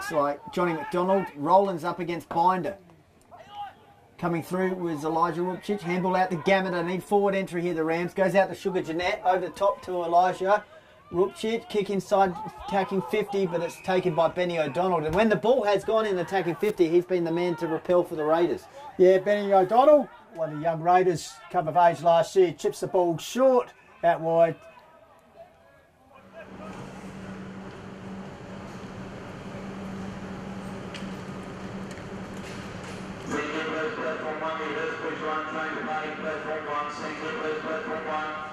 looks like Johnny McDonald. Roland's up against Binder. Coming through was Elijah Rupchich. Handball out to Gammett. I need forward entry here, the Rams. Goes out to Sugar Jeanette. Over the top to Elijah Rupchich. Kick inside, attacking 50, but it's taken by Benny O'Donnell. And when the ball has gone in attacking 50, he's been the man to repel for the Raiders. Yeah, Benny O'Donnell, one of the young Raiders, come of age last year, chips the ball short, out wide. Platform 1, leaders, push 1, trying to play platform 1, single, platform 1.